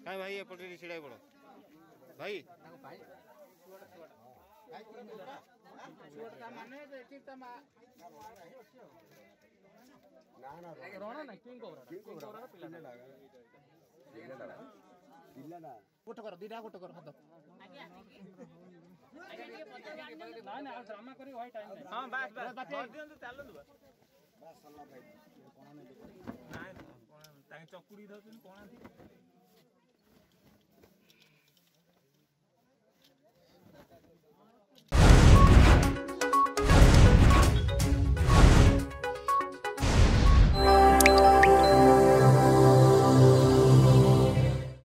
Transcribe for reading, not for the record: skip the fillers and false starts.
कहीं भाई एपटे छिड़ा पड़ भाई गोटे कर दीटा गोटे कर हाथ ना ना ड्रामा करी भाई टाइम नहीं हां बस बस कर दियंतु चालू बस बस सल्ला भाई कोण नहीं ना कोण ताई चकुड़ी धरछन कोण